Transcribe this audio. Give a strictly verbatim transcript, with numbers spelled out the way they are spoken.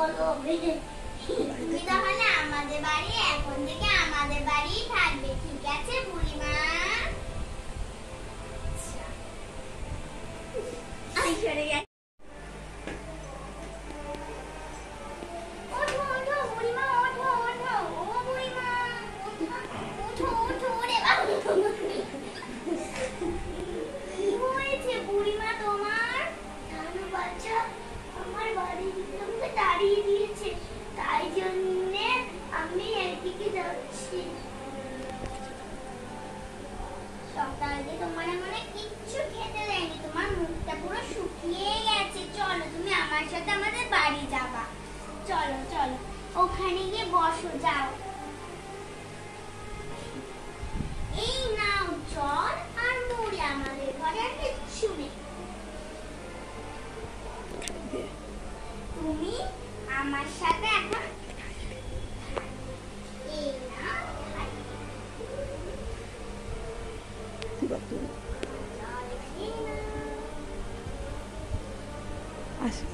তুমি তাহলে আমাদের বাড়ি এখন থেকে আমাদের বাড়ি থাকবে, ঠিক আছে বুড়িমা? তোমার মনে কিচ্ছু খেতে দেয়নি, তোমার মুখটা পুরো শুকিয়ে গেছে। চলো তুমি আমার সাথে আমাদের বাড়ি যাবা, চলো চলো ওখানে গিয়ে বসো, যাও। এই নাও জল আর মুড়ি, আমাদের ঘরে আর কিচ্ছু নেই। তুমি আমার সাথে এখন এই নাও আসো।